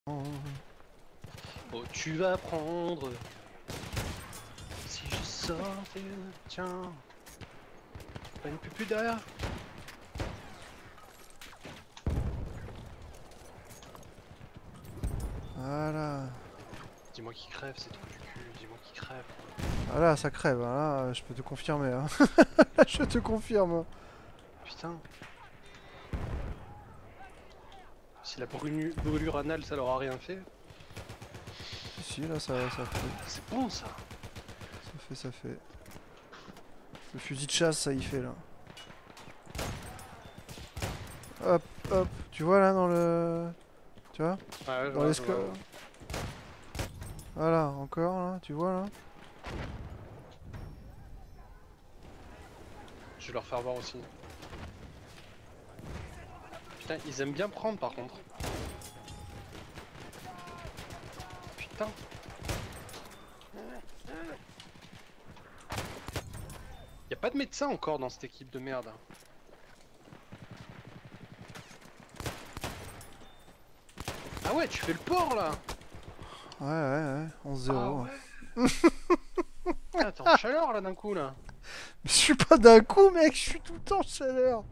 Oh, tu vas prendre. Si je sortais, tiens. Pas une pupille derrière. Voilà. Dis-moi qui crève, c'est trop du cul. Dis-moi qui crève. Voilà, ça crève. Là, je peux te confirmer. Hein. Je te confirme. Putain. Si la brûlure anale, ça leur a rien fait. Si, là, ça fait. C'est bon ça. Ça fait. Le fusil de chasse, ça y fait là. Hop, hop. Tu vois là dans le. Tu vois Ouais, dans les scores. Voilà, encore là, tu vois là. Je vais leur faire voir aussi. Putain, ils aiment bien prendre par contre. Putain. Y'a pas de médecin encore dans cette équipe de merde. Ah ouais, tu fais le port là. Ouais, 11-0. Ah ouais. Ah, t'es en chaleur là d'un coup là. Mais je suis pas d'un coup, mec, je suis tout le temps en chaleur.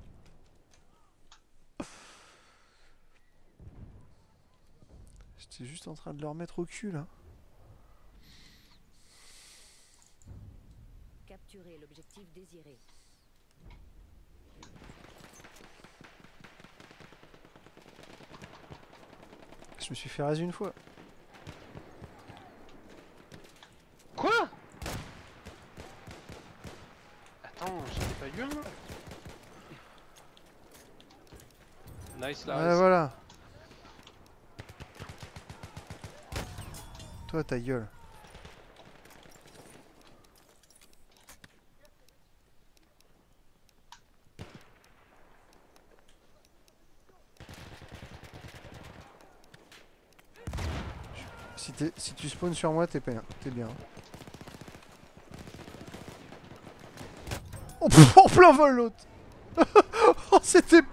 J'étais juste en train de le remettre au cul là. Capturer l'objectif désiré. Je me suis fait raser une fois. Quoi? Attends, j'en ai pas eu un là. Nice là. Ouais, voilà. Toi, ta gueule. Si tu spawns sur moi, t'es bien. Oh, pff, en plein vol l'autre. Oh, c'était